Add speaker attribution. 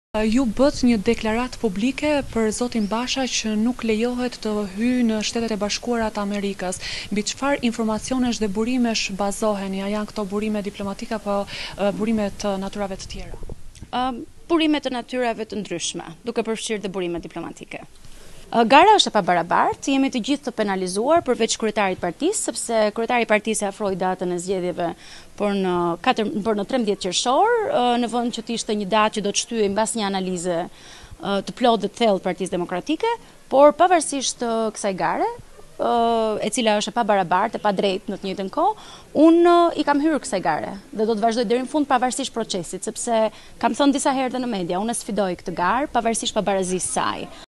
Speaker 1: Ju bët një deklaratë publike për zotin Basha që nuk lejohet të hyjë në Shtetet e Bashkuara të Amerikës. Mbi çfarë informacionesh dhe burimesh bazoheni? A janë këto burime diplomatike apo burime të natyrave të tjera?
Speaker 2: Burime të natyrave të ndryshme, duke përfshirë dhe burime diplomatike. Gara është e pabarabartë, jemi të gjithë të penalizuar përveç kryetarit partisë, sepse kryetari i partisë afroi datën e zgjedhjeve për në 13 qershor, në vend që të ishte një datë që do të shtyhej mbas një analize të plotë dhe të thellë të Partisë Demokratike, por pavarësisht kësaj gare, e cila është e pabarabartë, e padrejtë në të njëjtën kohë, unë i kam hyrë kësaj gare dhe do të vazhdoj deri në fund pavarësisht procesit, sepse kam thënë disa herë dhe në media, unë e sfidoj këtë garë pavarësisht pabarazisë saj.